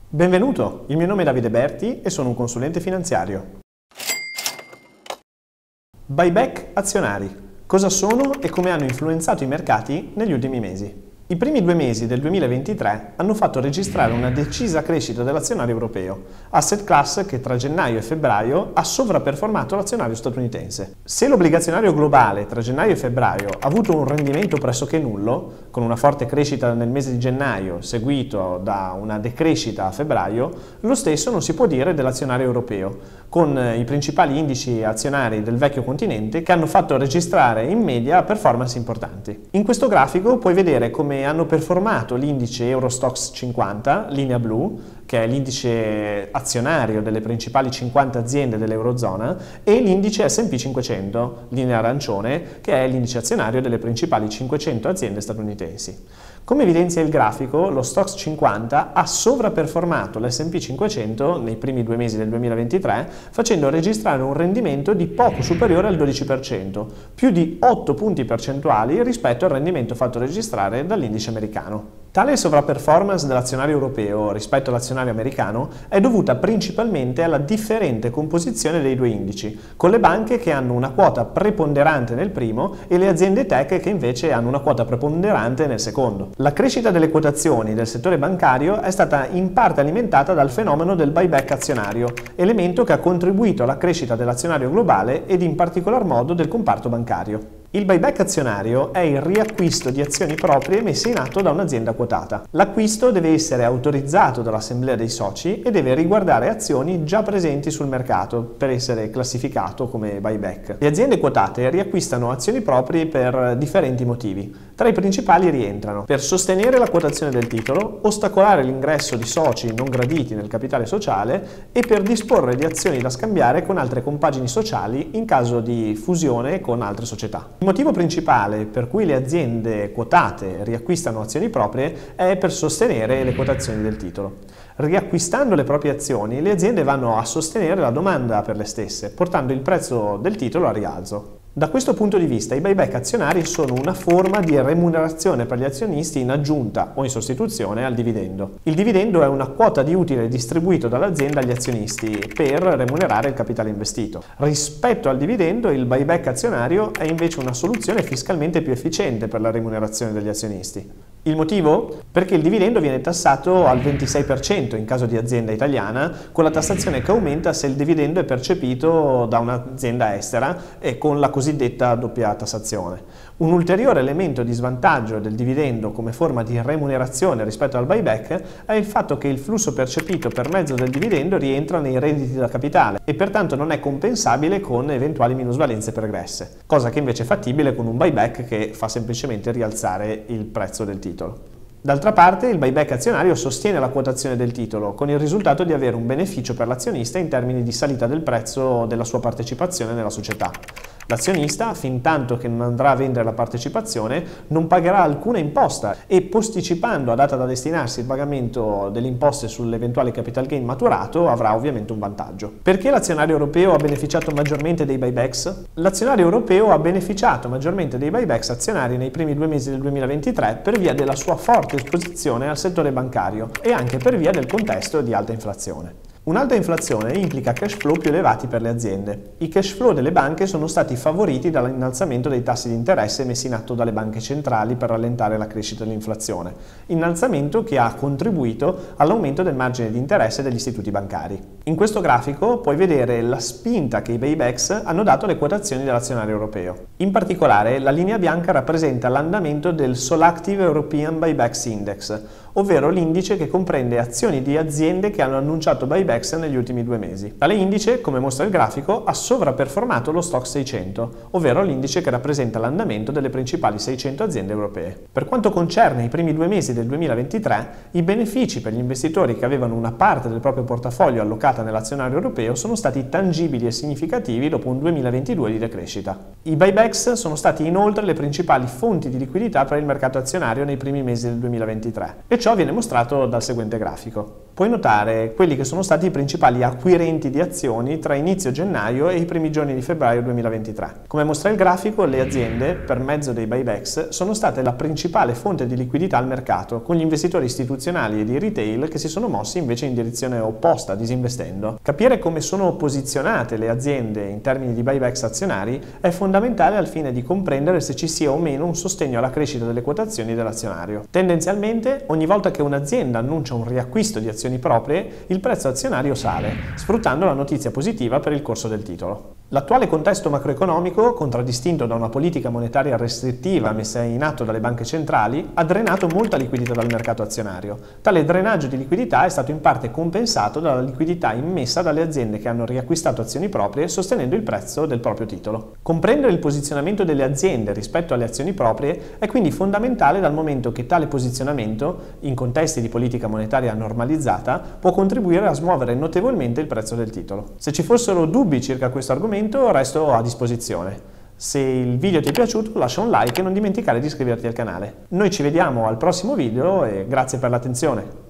Benvenuto, il mio nome è Davide Berti e sono un consulente finanziario. Buyback azionari. Cosa sono e come hanno influenzato i mercati negli ultimi mesi? I primi 2 mesi del 2023 hanno fatto registrare una decisa crescita dell'azionario europeo, asset class che tra gennaio e febbraio ha sovraperformato l'azionario statunitense. Se l'obbligazionario globale tra gennaio e febbraio ha avuto un rendimento pressoché nullo, con una forte crescita nel mese di gennaio seguito da una decrescita a febbraio, lo stesso non si può dire dell'azionario europeo, con i principali indici azionari del vecchio continente che hanno fatto registrare in media performance importanti. In questo grafico puoi vedere come hanno performato l'indice Eurostoxx 50, linea blu, che è l'indice azionario delle principali 50 aziende dell'Eurozona, e l'indice S&P 500, linea arancione, che è l'indice azionario delle principali 500 aziende statunitensi. Come evidenzia il grafico, lo Stoxx 50 ha sovraperformato l'S&P 500 nei primi 2 mesi del 2023, facendo registrare un rendimento di poco superiore al 12%, più di 8 punti percentuali rispetto al rendimento fatto registrare dall'indice americano. Tale sovraperformance dell'azionario europeo rispetto all'azionario americano è dovuta principalmente alla differente composizione dei due indici, con le banche che hanno una quota preponderante nel primo e le aziende tech che invece hanno una quota preponderante nel secondo. La crescita delle quotazioni del settore bancario è stata in parte alimentata dal fenomeno del buyback azionario, elemento che ha contribuito alla crescita dell'azionario globale ed in particolar modo del comparto bancario. Il buyback azionario è il riacquisto di azioni proprie messe in atto da un'azienda quotata. L'acquisto deve essere autorizzato dall'assemblea dei soci e deve riguardare azioni già presenti sul mercato per essere classificato come buyback. Le aziende quotate riacquistano azioni proprie per differenti motivi. Tra i principali rientrano: per sostenere la quotazione del titolo, ostacolare l'ingresso di soci non graditi nel capitale sociale e per disporre di azioni da scambiare con altre compagini sociali in caso di fusione con altre società. Il motivo principale per cui le aziende quotate riacquistano azioni proprie è per sostenere le quotazioni del titolo. Riacquistando le proprie azioni, le aziende vanno a sostenere la domanda per le stesse, portando il prezzo del titolo a rialzo. Da questo punto di vista, i buyback azionari sono una forma di remunerazione per gli azionisti in aggiunta o in sostituzione al dividendo. Il dividendo è una quota di utile distribuito dall'azienda agli azionisti per remunerare il capitale investito. Rispetto al dividendo, il buyback azionario è invece una soluzione fiscalmente più efficiente per la remunerazione degli azionisti. Il motivo? Perché il dividendo viene tassato al 26% in caso di azienda italiana, con la tassazione che aumenta se il dividendo è percepito da un'azienda estera e con la cosiddetta doppia tassazione. Un ulteriore elemento di svantaggio del dividendo come forma di remunerazione rispetto al buyback è il fatto che il flusso percepito per mezzo del dividendo rientra nei redditi da capitale e pertanto non è compensabile con eventuali minusvalenze pregresse, cosa che invece è fattibile con un buyback che fa semplicemente rialzare il prezzo del titolo. D'altra parte, il buyback azionario sostiene la quotazione del titolo, con il risultato di avere un beneficio per l'azionista in termini di salita del prezzo della sua partecipazione nella società. L'azionista, fintanto che non andrà a vendere la partecipazione, non pagherà alcuna imposta e, posticipando a data da destinarsi il pagamento delle imposte sull'eventuale capital gain maturato, avrà ovviamente un vantaggio. Perché l'azionario europeo ha beneficiato maggiormente dei buybacks? L'azionario europeo ha beneficiato maggiormente dei buybacks azionari nei primi 2 mesi del 2023 per via della sua forte esposizione al settore bancario e anche per via del contesto di alta inflazione. Un'alta inflazione implica cash flow più elevati per le aziende. I cash flow delle banche sono stati favoriti dall'innalzamento dei tassi di interesse messi in atto dalle banche centrali per rallentare la crescita dell'inflazione, innalzamento che ha contribuito all'aumento del margine di interesse degli istituti bancari. In questo grafico puoi vedere la spinta che i buybacks hanno dato alle quotazioni dell'azionario europeo. In particolare, la linea bianca rappresenta l'andamento del Solactive European Buybacks Index, ovvero l'indice che comprende azioni di aziende che hanno annunciato buybacks negli ultimi 2 mesi. Tale indice, come mostra il grafico, ha sovraperformato lo Stoxx 600, ovvero l'indice che rappresenta l'andamento delle principali 600 aziende europee. Per quanto concerne i primi 2 mesi del 2023, i benefici per gli investitori che avevano una parte del proprio portafoglio allocata nell'azionario europeo sono stati tangibili e significativi dopo un 2022 di decrescita. I buybacks sono stati inoltre le principali fonti di liquidità per il mercato azionario nei primi mesi del 2023, e ciò ciò viene mostrato dal seguente grafico. Puoi notare quelli che sono stati i principali acquirenti di azioni tra inizio gennaio e i primi giorni di febbraio 2023. Come mostra il grafico, le aziende, per mezzo dei buybacks, sono state la principale fonte di liquidità al mercato, con gli investitori istituzionali e di retail che si sono mossi invece in direzione opposta, disinvestendo. Capire come sono posizionate le aziende in termini di buybacks azionari è fondamentale al fine di comprendere se ci sia o meno un sostegno alla crescita delle quotazioni dell'azionario. Tendenzialmente, ogni volta che un'azienda annuncia un riacquisto di azioni proprie, il prezzo azionario sale, sfruttando la notizia positiva per il corso del titolo. L'attuale contesto macroeconomico, contraddistinto da una politica monetaria restrittiva messa in atto dalle banche centrali, ha drenato molta liquidità dal mercato azionario. Tale drenaggio di liquidità è stato in parte compensato dalla liquidità immessa dalle aziende che hanno riacquistato azioni proprie sostenendo il prezzo del proprio titolo. Comprendere il posizionamento delle aziende rispetto alle azioni proprie è quindi fondamentale, dal momento che tale posizionamento, in contesti di politica monetaria normalizzata, può contribuire a smuovere notevolmente il prezzo del titolo. Se ci fossero dubbi circa questo argomento, resto a disposizione. Se il video ti è piaciuto, lascia un like e non dimenticare di iscriverti al canale. Noi ci vediamo al prossimo video e grazie per l'attenzione.